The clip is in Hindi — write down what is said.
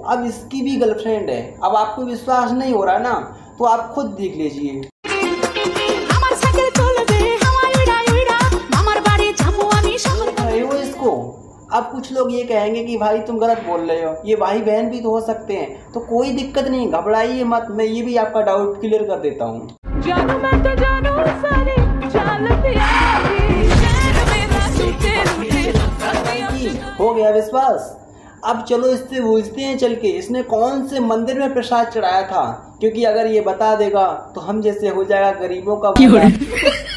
अब इसकी भी गर्लफ्रेंड है। अब आपको विश्वास नहीं हो रहा ना, तो आप खुद देख लीजिए। इसको अब कुछ लोग ये कहेंगे कि भाई तुम गलत बोल रहे हो, ये भाई बहन भी तो हो सकते हैं, तो कोई दिक्कत नहीं, घबराइए मत। मैं ये भी आपका डाउट क्लियर कर देता हूँ। हो गया विश्वास? अब चलो इससे पूछते हैं चल के, इसने कौन से मंदिर में प्रसाद चढ़ाया था, क्योंकि अगर ये बता देगा तो हम जैसे हो जाएगा गरीबों का